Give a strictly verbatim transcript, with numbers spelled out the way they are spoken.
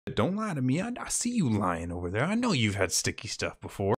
Don't lie to me. I, I see you lying over there. I know you've had sticky stuff before.